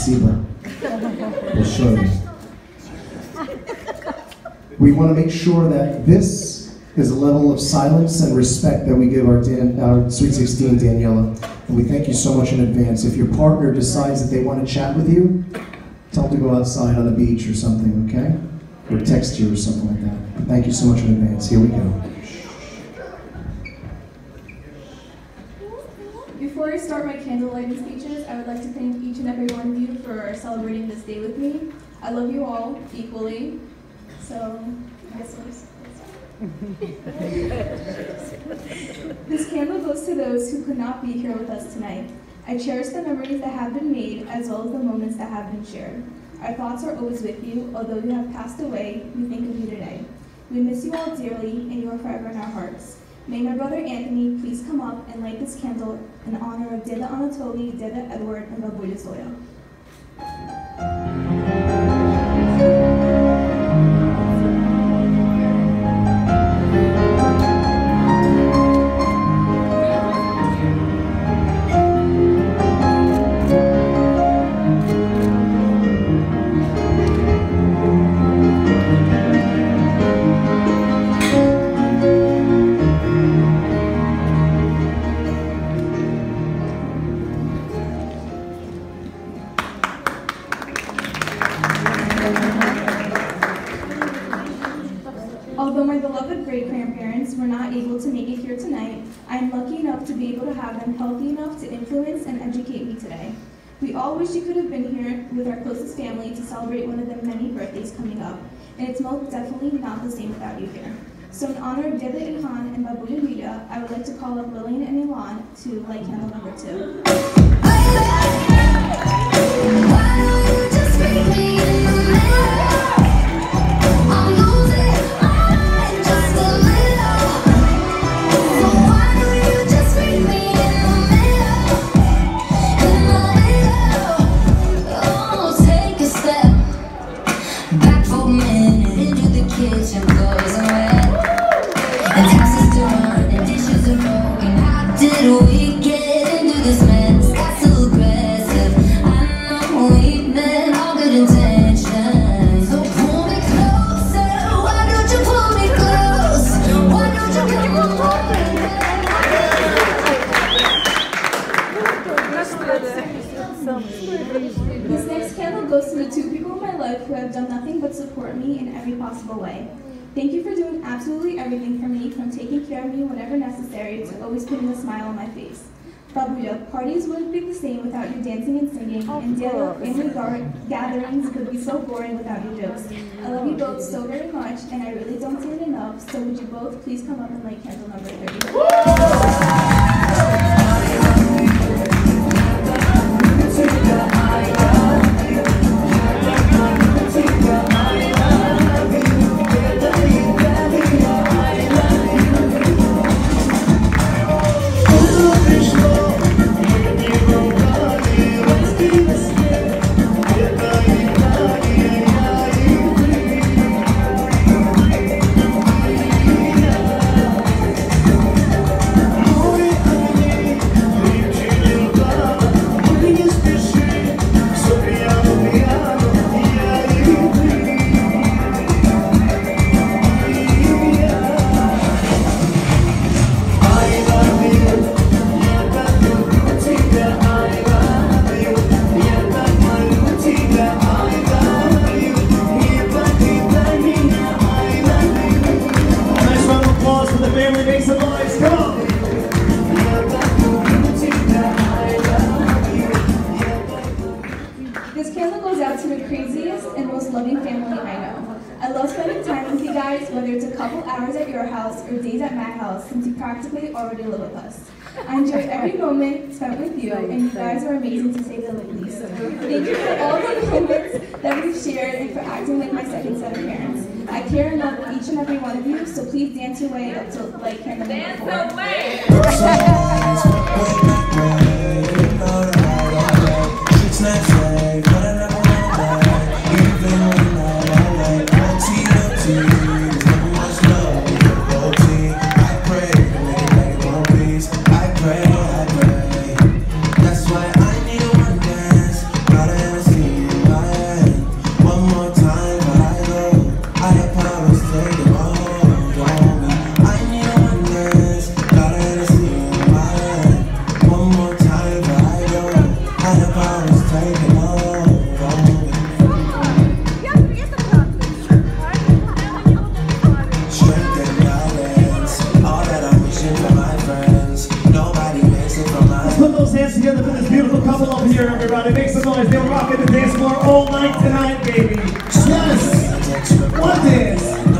Spasiba. We'll show you. We want to make sure that this is a level of silence and respect that we give our Sweet 16 Daniela. And we thank you so much in advance. If your partner decides that they want to chat with you, tell them to go outside on the beach or something, okay? Or text you or something like that. But thank you so much in advance. Here we go. Before I start my candle lighting speeches, I would like to thank each and every one of you for celebrating this day with me. I love you all equally. So, I guess we'll start. This candle goes to those who could not be here with us tonight. I cherish the memories that have been made as well as the moments that have been shared. Our thoughts are always with you. Although you have passed away, we think of you today. We miss you all dearly, and you are forever in our hearts. May my brother Anthony please come up and light this candle in honor of Deda Anatoly, Deda Edward, and Babuya Zoya. Although my beloved great-grandparents were not able to make it here tonight, I am lucky enough to be able to have them healthy enough to influence and educate me today. We all wish you could have been here with our closest family to celebrate one of the many birthdays coming up, and it's most definitely not the same without you here. So in honor of Deda Ilhan and Babuya Rita, I would like to call up Lillian and Ilan to light candle number 2. This next candle goes to the 2 people in my life who have done nothing but support me in every possible way. Thank you for doing absolutely everything for me, from taking care of me whenever necessary to always putting a smile on my face. Babuya, parties wouldn't be the same without you dancing and singing, and family gatherings would be so boring without your jokes. I love you both so very much, and I really don't say it enough, so would you both please come up and light candle number 30. This candle goes out to the craziest and most loving family I know. I love spending time with you guys, whether it's a couple hours at your house or days at my house, since you practically already live with us. I enjoy every moment spent with you, and you guys are amazing to say the least. Thank you for all the moments that we've shared and for acting like my second set of parents. I care and love each and every one of you, so please dance your way up to light candle number 4. That's why I need a one dance. everybody. Make some noise. They'll rock at the dance floor all night tonight, baby. Yes! One dance.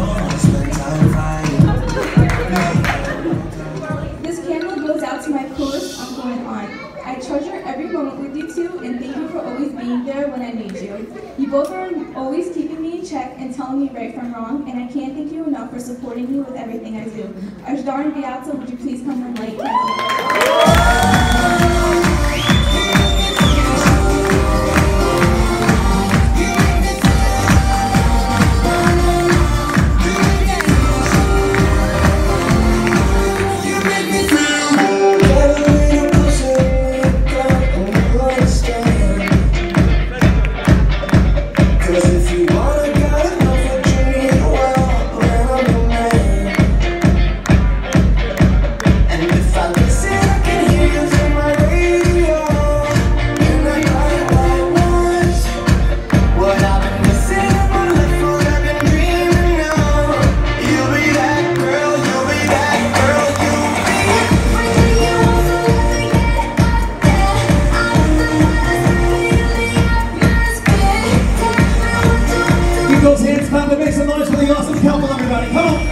This candle goes out to my coolest uncle and aunt. I treasure every moment with you two, and thank you for always being there when I need you. You both are always keeping me in check and telling me right from wrong, and I can't thank you enough for supporting me with everything I do. Ajdar and Beata, would you please come and light candles? Those hands clap and make some noise for the awesome couple, everybody. Come on.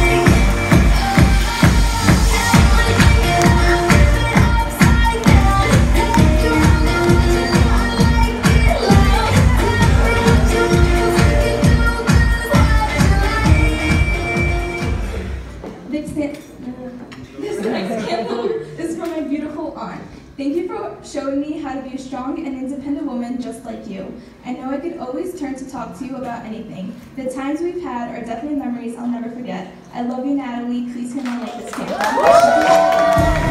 This next candle is for my beautiful aunt. Thank you for showing me how to be a strong and independent woman just like you. I know I could always turn to talk to you about anything. The times we've had are definitely memories I'll never forget. I love you, Natalie. Please come and light this candle.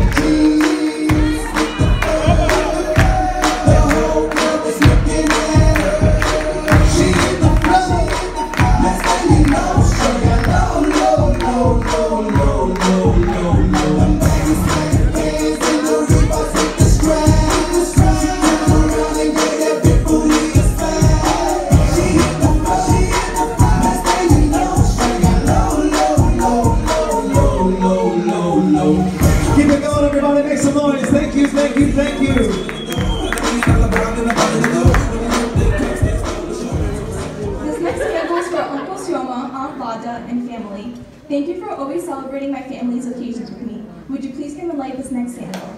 Keep it going, everybody. Make some noise. Thank you, thank you, thank you. This next candle is for Uncle Sioma, Aunt Lada, and family. Thank you for always celebrating my family's occasions with me. Would you please come and light this next candle?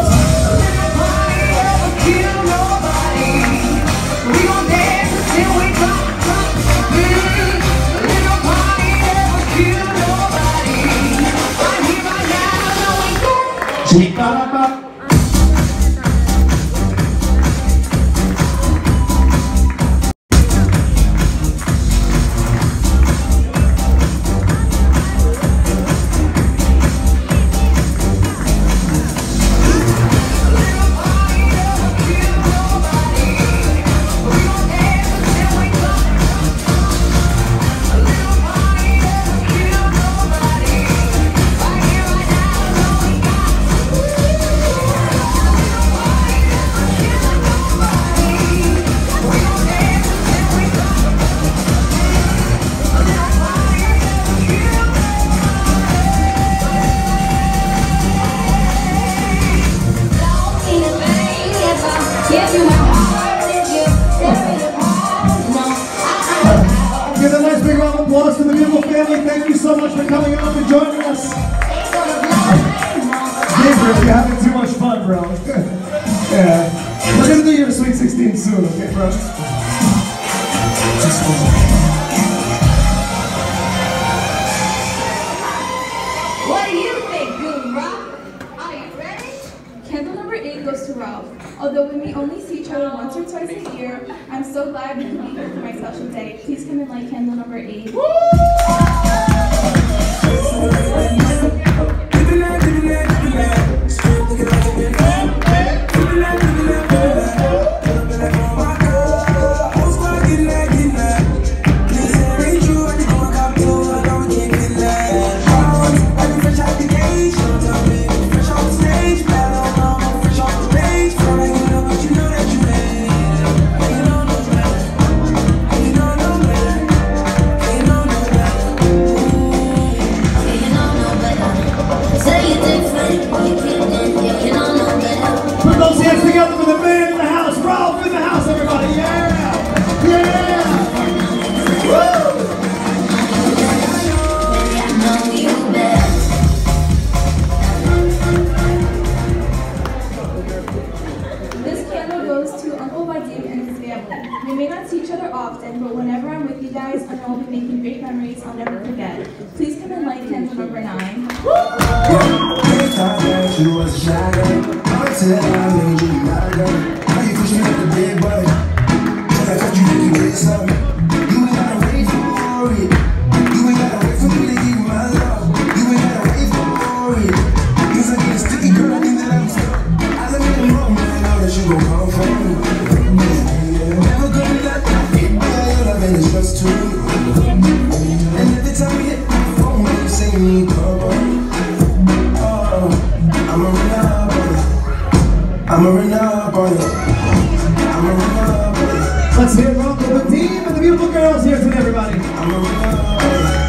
Give a nice big round of applause to the beautiful family. Thank you so much for coming out and joining us. Gabriel, you're having too much fun, bro. Yeah. We're gonna do your Sweet 16 soon, okay, bro? What do you think, Goon Rock? Are you ready? Candle number 8 goes to Ralph. Although we may only see each other once or twice a year, I'm so glad we can be here for my special day. Please come and light candle number 8. number 9. Every time that you was a shy girl, until I made you my girl. Now you push me like a big boy. Cause I thought you get something. You ain't gotta wait for it. You ain't gotta wait for me to give you my love. You ain't gotta wait for it. Cause I get a sticky girl, I think that I'm stuck. I let me know, man, I know that you gon' come for me. Never gonna let that hit me. Your loving is just too. And every time we hit my phone, you say me come on. I'm a run up on it. I'm a run up on it. I'm a run up on it. Let's hear it for Uncle Vadim and the beautiful girls here today, everybody. I'm a run up on it.